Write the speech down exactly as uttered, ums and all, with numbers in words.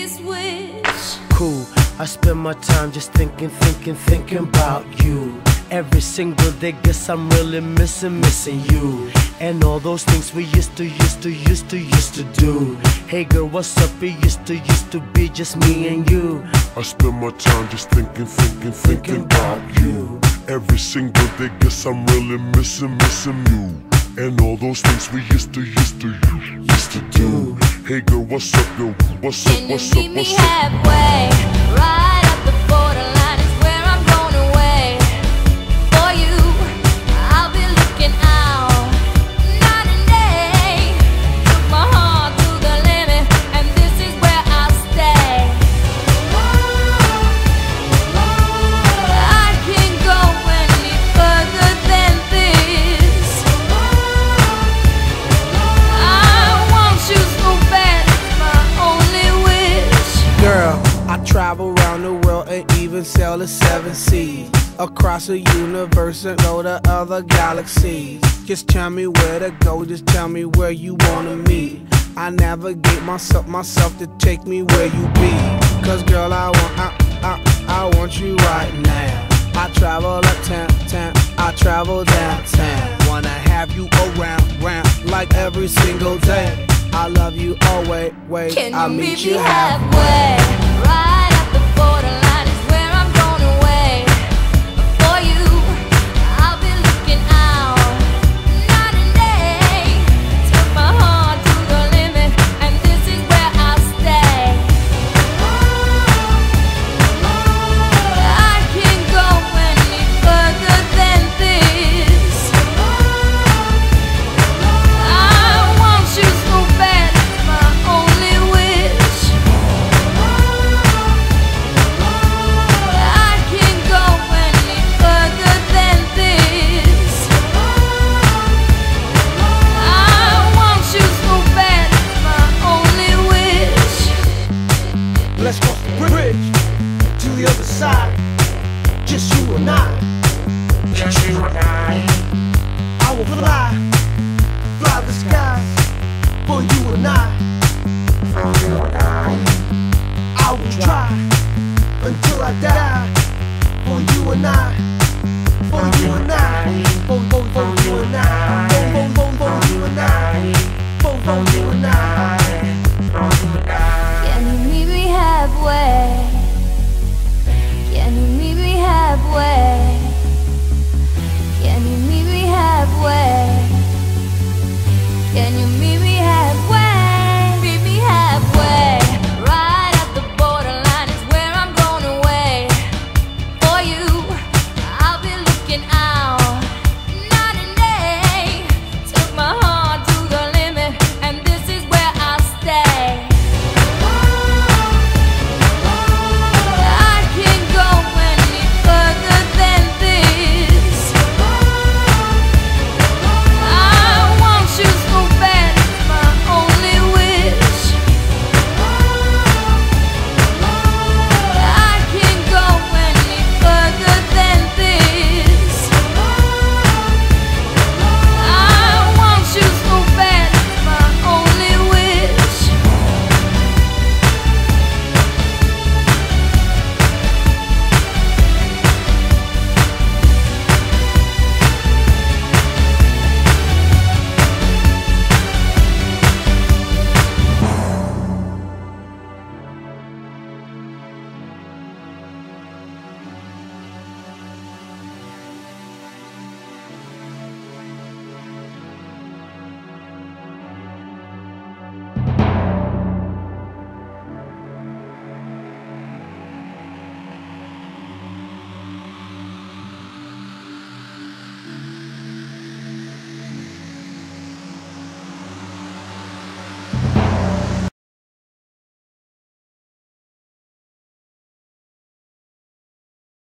biggest wish. Cool, I spend my time just thinking, thinking, thinking about you. Every single day, guess I'm really missing, missing you. And all those things we used to, used to, used to, used to do. Hey girl, what's up? It used to, used to be just me and you. I spend my time just thinking, thinking, thinking about you. Every single day, guess I'm really missing, missing you. And all those things we used to, used to, used to do. Hey girl, what's up, girl? What's up, what's up, what's up? Can you meet me halfway? Right at the borderline is where I'm going away. For you, I'll be looking out night and day. Took my heart to the limit, and this is where I'll stay. I can't go any further than this. I want you so bad, it's my only wish. Girl, I travel around the world and even sail the seven seas. Across the universe and go to other galaxies. Just tell me where to go, just tell me where you wanna meet. I navigate myself, myself to take me where you be. Cause girl, I want, I, I, I want you right now. I travel uptown, town, I travel downtown. Wanna have you around, round, like every single day. I love you always, wait, Can I'll you meet meet you me halfway. halfway? Right at the borderline is where I'm going away. For you, I'll be looking out night and day. Took my heart to the limit, and this is where I'll stay. I can't go any further than this. I want you so bad, it's my only wish. I can't go any further than this. I want you so bad, it's my only wish. Let's cross the bridge to the other side. Just you and I. Just you and I. I will fly, fly the skies for you and I. For you and I. I will try until I die for you and I. For you and I. For, for, for you and I. For, for, for, for you and I. For, for you and I. For you and I. Can you meet me halfway?